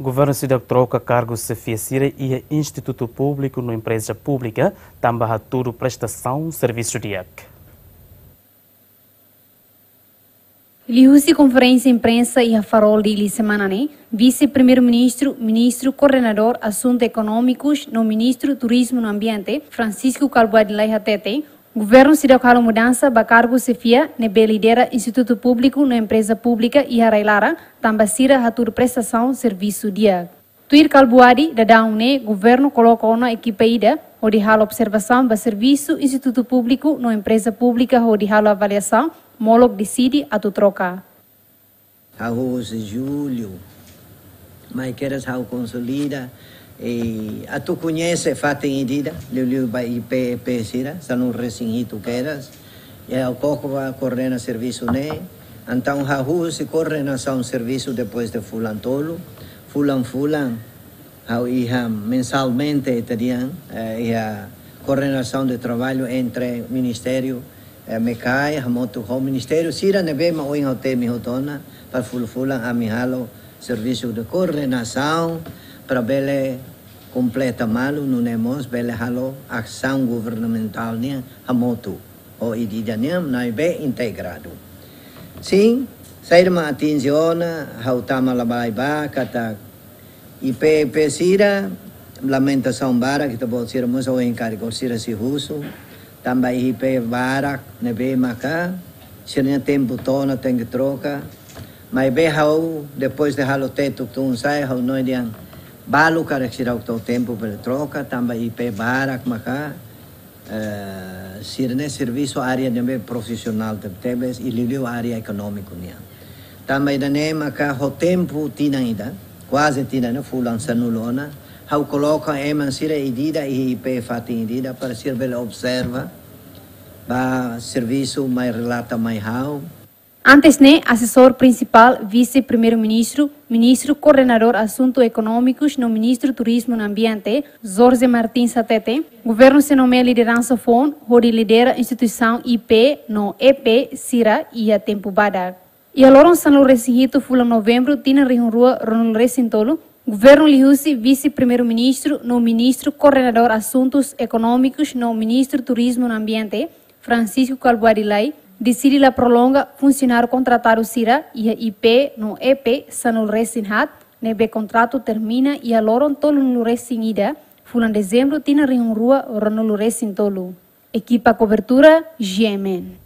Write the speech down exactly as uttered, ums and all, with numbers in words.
Governo Cidade troca cargos se fiacira e Instituto Público na empresa pública também a tudo prestação serviço de ac. Liusi conferência imprensa e a farol de semana né, vice-primeiro-ministro, ministro coordenador assuntos econômicos no ministro turismo no ambiente, Francisco Calbuadi Laihatete, governo Cidade Calo mudança ba cargo se fia nebe lidera Instituto Público na empresa pública e a Railara, também sira a tudo prestação serviço dia. Tuir Calbuadi da daune governo coloca uma equipe ida ou de halo observação ba serviço Instituto Público na empresa pública ou de halo avaliação. Molog decide a tu troca. Arroz de julho, mas queres how consolida e a tu conhece fatem idida, liu ba I P P sira, sa no resinhito queras, e ao coco vai correr na serviço né, então arroz se corre na um serviço depois de fulan tolo, fulan fulan, how ia mensalmente teriam e a coordenação de trabalho entre ministério é mecai a moto o ministério sira nebe ma oing hote mi hotona para fulfulan a mi halo serviço de coordenação para bele completa malo não nemos bele halo ação governamental nia a moto o ididaniam na be integrado sim sair ma atenziona hautama labai ba kata I P P sira lamentação bara que tabo sira mo o encargo sira si russo também I P barak nebe maka sirnya tempo tona tem que troca mas be hau depois de halo teto tun sai hau noi diang balu cara sira o tempo para troca também I P barak maka uh, sirnya serviço área nebe profissional de tebes e liliu área econômico nia também da ne maka ho tempo tina ida quase tina na fulan sanulona Hau coloca eman sira idida e I P fatin idida para servir observa ba serviço mais relata mais hau. Antes né, assessor principal, vice-primeiro-ministro, ministro coordenador assuntos econômicos no ministro turismo no ambiente, Jorge Martins Satete, governo se nomeia liderança fon, onde lidera instituição I P no E P Sira e a tempo bada. E a Loron San Lorenzo fula novembro, tina rua Ronald Recintolo, governo Lihusi, vice-primeiro-ministro, no ministro coordenador assuntos econômicos, no ministro turismo no ambiente, Francisco Calbuadi Lai, decide la prolonga funcionário contratado Sira e a I P no E P Sanul Resinhat, nebe contrato termina e a loron tolo no Resinida, fulan dezembro, tina rua Ronald Recintolo. Equipa cobertura, G M N.